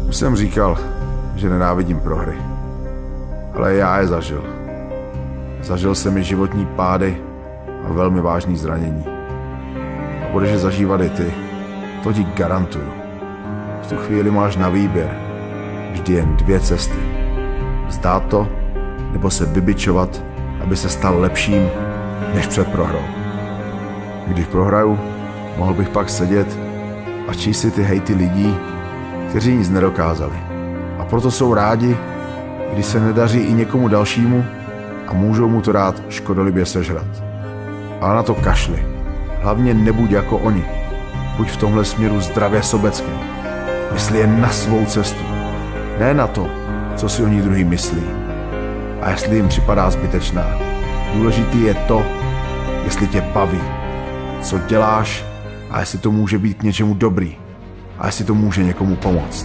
Už jsem říkal, že nenávidím prohry. Ale já je zažil. Zažil jsem i životní pády a velmi vážný zranění. A budeš je zažívat i ty. To ti garantuju. V tu chvíli máš na výběr vždy jen dvě cesty. Vzdát to, nebo se vybičovat, aby se stal lepším než před prohrou. Když prohraju, mohl bych pak sedět a číst si ty hejty lidí, kteří nic nedokázali. A proto jsou rádi, když se nedaří i někomu dalšímu a můžou mu to dát škodolibě sežrat. Ale na to kašli. Hlavně nebuď jako oni. Buď v tomhle směru zdravě sobecký. Mysli jen na svou cestu. Ne na to, co si o ní druhý myslí. A jestli jim připadá zbytečná. Důležitý je to, jestli tě baví, co děláš a jestli to může být k něčemu dobrý. A jestli to může někomu pomoct.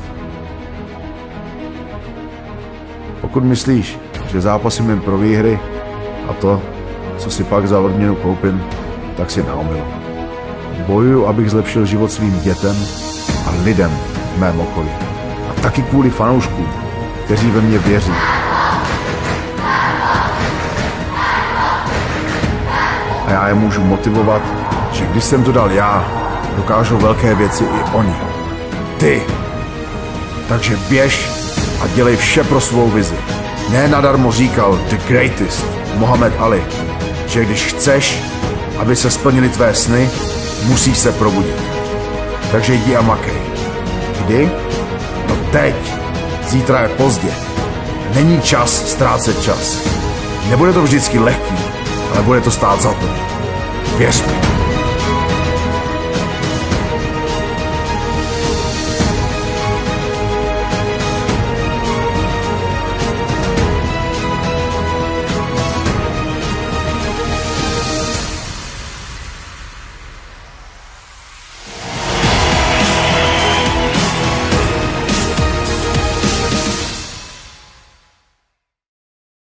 Pokud myslíš, že zápasím jen pro výhry a to, co si pak za odměnu koupím, tak si na omylu. Bojuju, abych zlepšil život svým dětem a lidem v mém okolí. A taky kvůli fanouškům, kteří ve mně věří. A já je můžu motivovat, že když jsem to dal já, dokážou velké věci i oni. Ty. Takže běž a dělej vše pro svou vizi. Ne nadarmo říkal The Greatest Muhammad Ali, že když chceš, aby se splnily tvé sny, musíš se probudit. Takže jdi a makej. Kdy? No teď. Zítra je pozdě. Není čas ztrácet čas. Nebude to vždycky lehký, ale bude to stát za to. Věř mi.